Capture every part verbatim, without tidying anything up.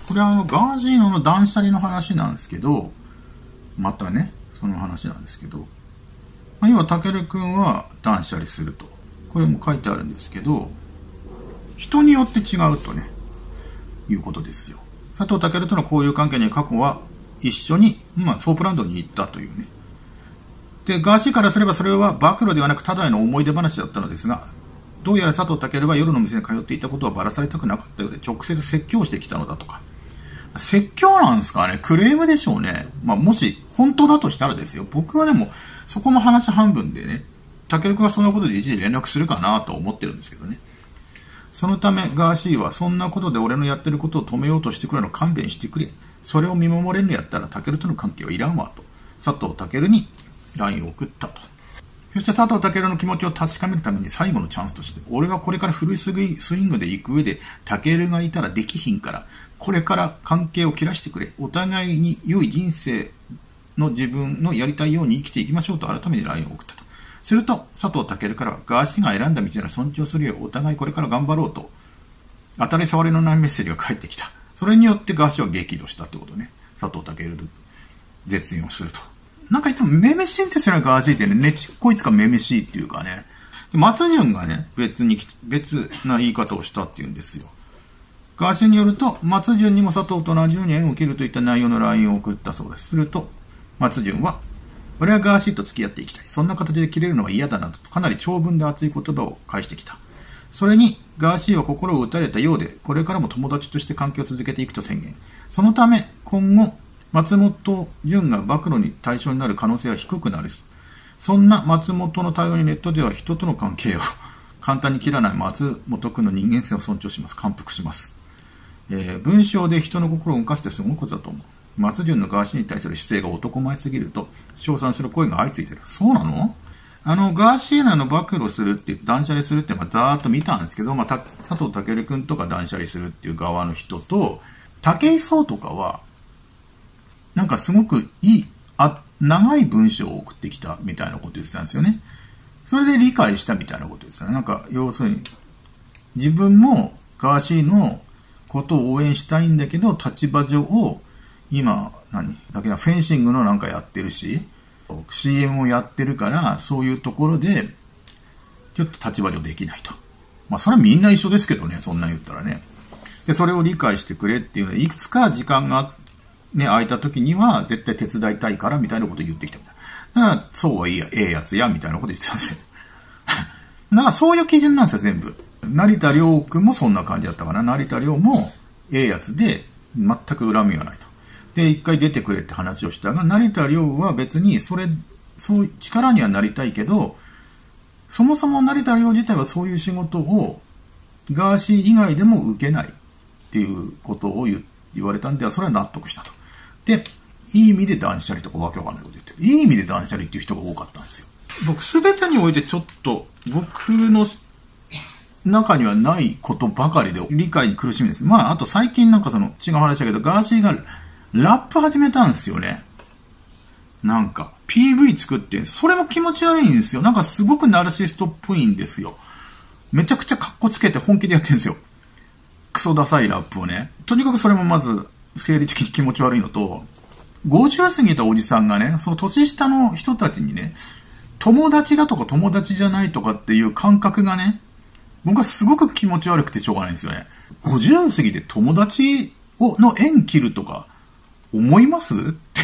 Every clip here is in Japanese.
これはあの、ガーシーの断捨離の話なんですけど、またね、その話なんですけど、まあ、要は、たけるくんは断捨離すると。これも書いてあるんですけど、人によって違うとね、いうことですよ。佐藤健との交友関係に過去は一緒に、まあ、ソープランドに行ったというね。で、ガーシーからすればそれは暴露ではなくただの思い出話だったのですが、どうやら佐藤健は夜の店に通っていたことはばらされたくなかったようで、直接説教してきたのだとか。説教なんですかね、クレームでしょうね。まあ、もし本当だとしたらですよ。僕はでも、そこの話半分でね、健くんがそんなことで一時連絡するかなと思ってるんですけどね。そのため、ガーシーはそんなことで俺のやってることを止めようとしてくれの勘弁してくれ。それを見守れるのやったら、健との関係はいらんわと、佐藤健に ライン を送ったと。そして佐藤健の気持ちを確かめるために最後のチャンスとして、俺がこれからフルスイングで行く上で、健がいたらできひんから、これから関係を切らしてくれ。お互いに良い人生の自分のやりたいように生きていきましょうと改めて ライン を送ったと。すると、佐藤健からは、ガーシーが選んだ道なら尊重するよ。お互いこれから頑張ろうと、当たり障りのないメッセージが返ってきた。それによってガーシーは激怒したってことね。佐藤健絶縁をすると。なんかいつもめめしいんですよね、ガーシーってね。ねちっこいつかめめしいっていうかね。松潤がね、別に、別な言い方をしたっていうんですよ。ガーシーによると、松潤にも佐藤と同じように縁を切るといった内容の ライン を送ったそうです。すると、松潤は、俺はガーシーと付き合っていきたい。そんな形で切れるのは嫌だなと、かなり長文で熱い言葉を返してきた。それに、ガーシーは心を打たれたようで、これからも友達として関係を続けていくと宣言。そのため、今後、松本潤が暴露に対象になる可能性は低くなる。そんな松本の対応にネットでは人との関係を簡単に切らない松本くんの人間性を尊重します。感服します。えー、文章で人の心を動かすってすごいことだと思う。松潤のガーシーに対する姿勢が男前すぎると称賛する声が相次いでる。そうなの？あの、ガーシーの暴露するっていう、断捨離するって、まあ、ざーっと見たんですけど、まあ、た佐藤健くんとか断捨離するっていう側の人と、武井壮とかは、なんかすごくいい、あ、長い文章を送ってきたみたいなこと言ってたんですよね。それで理解したみたいなことですよね。なんか、要するに、自分もガーシーのことを応援したいんだけど、立場上、今、何だけど、フェンシングのなんかやってるし、シーエム をやってるから、そういうところで、ちょっと立場上できないと。まあ、それはみんな一緒ですけどね、そんなん言ったらね。で、それを理解してくれっていうので、いくつか時間がね、空いた時には、絶対手伝いたいから、みたいなことを言ってきたみたいな。だから、そうはいいや、ええやつや、みたいなこと言ってたんですよ。だから、そういう基準なんですよ、全部。成田凌君もそんな感じだったかな。成田凌も、ええやつで、全く恨みがないと。で、一回出てくれって話をしたが、成田凌は別に、それ、そういう力にはなりたいけど、そもそも成田凌自体はそういう仕事を、ガーシー以外でも受けないっていうことを言言われたんでは、それは納得したと。で、いい意味で断捨離とかわけわかんないこと言ってる。いい意味で断捨離っていう人が多かったんですよ。僕、すべてにおいてちょっと、僕の中にはないことばかりで理解に苦しみです。まあ、あと最近なんかその、違う話だけど、ガーシーがラップ始めたんですよね。なんか、ピーブイ 作ってんです。それも気持ち悪いんですよ。なんかすごくナルシストっぽいんですよ。めちゃくちゃカッコつけて本気でやってるんですよ。クソダサいラップをね。とにかくそれもまず、生理的に気持ち悪いのと、ごじゅう過ぎたおじさんがね、その年下の人たちにね、友達だとか友達じゃないとかっていう感覚がね、僕はすごく気持ち悪くてしょうがないんですよね。ごじゅう過ぎて友達をの縁切るとか、思いますって、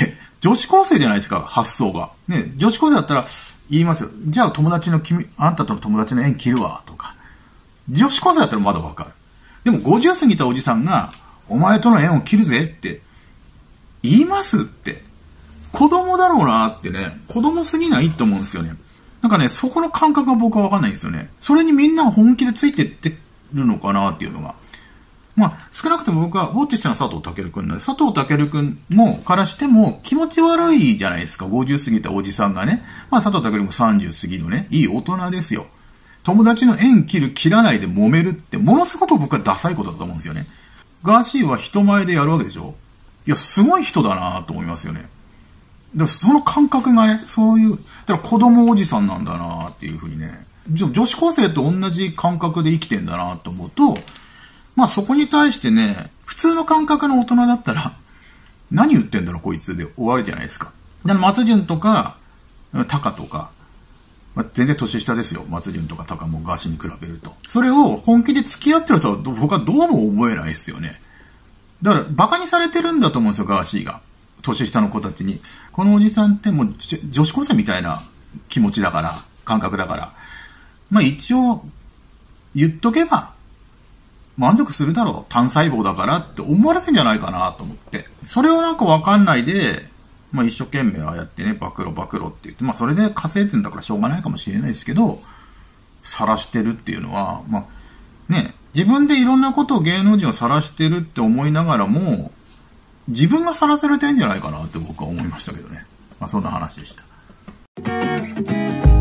女子高生じゃないですか、発想が。ね、女子高生だったら言いますよ。じゃあ友達の君、あんたとの友達の縁切るわ、とか。女子高生だったらまだわかる。でもごじゅう過ぎたおじさんが、お前との縁を切るぜって、言いますって。子供だろうなってね、子供すぎないって思うんですよね。なんかね、そこの感覚が僕はわかんないんですよね。それにみんなが本気でついてってるのかなっていうのが。まあ、少なくとも僕は、ウォッチしたのは佐藤健くんなんで、佐藤健くんも、からしても気持ち悪いじゃないですか。ごじゅう過ぎたおじさんがね。まあ、佐藤健もさんじゅう過ぎのね、いい大人ですよ。友達の縁切る、切らないで揉めるって、ものすごく僕はダサいことだと思うんですよね。ガーシーは人前でやるわけでしょ？いや、すごい人だなと思いますよね。だからその感覚がね、そういう、だから子供おじさんなんだなっていうふうにね、女子高生と同じ感覚で生きてんだなと思うと、まあそこに対してね、 普通の感覚の大人だったら、何言ってんだろこいつで終わるじゃないですか。で松潤とか、タカとか、まあ、全然年下ですよ。松潤とかタカもガーシーに比べると。それを本気で付き合ってるとは僕はどうも思えないですよね。だから、馬鹿にされてるんだと思うんですよ、ガーシーが。年下の子たちに。このおじさんってもう女子高生みたいな気持ちだから、感覚だから。まあ一応、言っとけば、満足するだろう。単細胞だからって思われてんじゃないかなと思って。それをなんかわかんないで、まあ一生懸命ああやってね、暴露暴露って言って、まあそれで稼いでんだからしょうがないかもしれないですけど、晒してるっていうのは、まあね、自分でいろんなことを芸能人を晒してるって思いながらも、自分が晒されてるんじゃないかなって僕は思いましたけどね。まあそんな話でした。